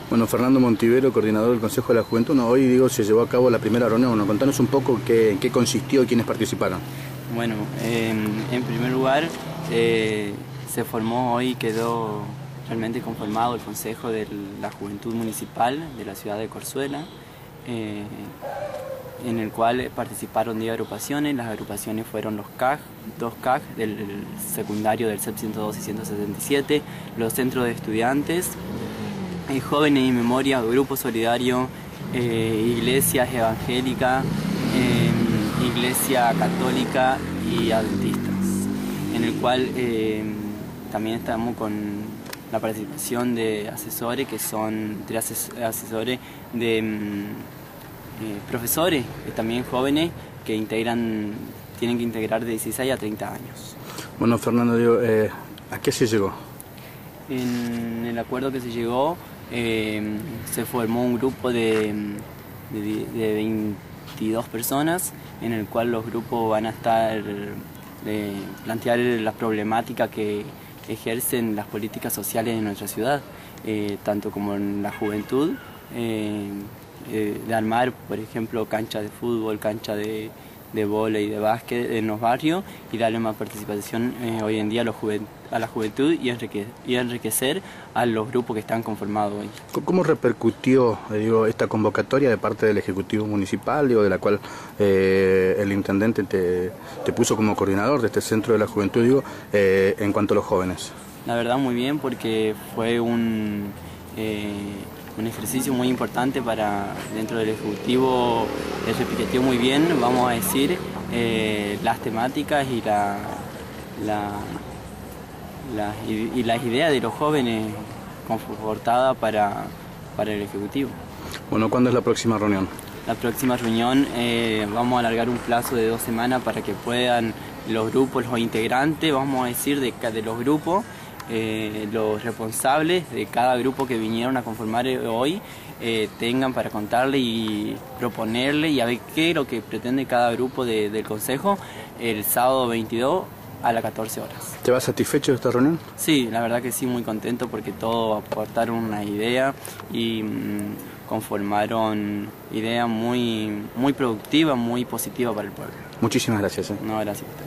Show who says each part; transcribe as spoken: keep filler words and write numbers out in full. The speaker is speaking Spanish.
Speaker 1: Bueno, Fernando Montivero, coordinador del Consejo de la Juventud. Bueno, hoy digo se llevó a cabo la primera reunión. Bueno, contanos un poco qué, en qué consistió y quiénes participaron.
Speaker 2: Bueno, eh, en primer lugar, eh, se formó hoy, quedó realmente conformado el Consejo de la Juventud Municipal de la ciudad de Corzuela, eh, en el cual participaron diez agrupaciones. Las agrupaciones fueron los C A G, dos C A G del secundario del C E P ciento dos y ciento setenta y siete, los centros de estudiantes, eh, Jóvenes y Memoria, Grupo Solidario, eh, Iglesias Evangélicas, eh, Iglesia Católica y Adventistas, en el cual eh, también estamos con la participación de asesores, que son tres asesores de eh, profesores, que también jóvenes, que integran, tienen que integrar de dieciséis a treinta años.
Speaker 1: Bueno, Fernando, digo, eh, ¿a qué se llegó?
Speaker 2: En el acuerdo que se llegó, eh, se formó un grupo de, de, de veintidós personas, en el cual los grupos van a estar, eh, plantear las problemáticas que ejercen las políticas sociales en nuestra ciudad, eh, tanto como en la juventud, eh, eh, de armar, por ejemplo, canchas de fútbol, cancha de, de vóley, de básquet en los barrios, y darle más participación eh, hoy en día a, los a la juventud y, enrique y enriquecer a los grupos que están conformados hoy.
Speaker 1: ¿Cómo repercutió eh, digo, esta convocatoria de parte del Ejecutivo Municipal, digo, de la cual eh, el Intendente te, te puso como coordinador de este Centro de la Juventud, digo, eh, en cuanto a los jóvenes?
Speaker 2: La verdad muy bien, porque fue un, eh, un ejercicio muy importante para dentro del Ejecutivo. Él repitió muy bien, vamos a decir, eh, las temáticas y, la, la, la, y, y las ideas de los jóvenes confortadas para, para el Ejecutivo.
Speaker 1: Bueno, ¿cuándo es la próxima reunión?
Speaker 2: La próxima reunión eh, vamos a alargar un plazo de dos semanas para que puedan los grupos, los integrantes, vamos a decir, de, de los grupos, eh, los responsables de cada grupo que vinieron a conformar hoy, eh, tengan para contarle y proponerle y a ver qué es lo que pretende cada grupo de, del Consejo el sábado veintidós a las catorce horas.
Speaker 1: ¿Te vas satisfecho de esta reunión?
Speaker 2: Sí, la verdad que sí, muy contento porque todos aportaron una idea y mmm, conformaron ideas muy, muy productivas, muy positivas para el pueblo.
Speaker 1: Muchísimas gracias. ¿eh?
Speaker 2: No, gracias a usted.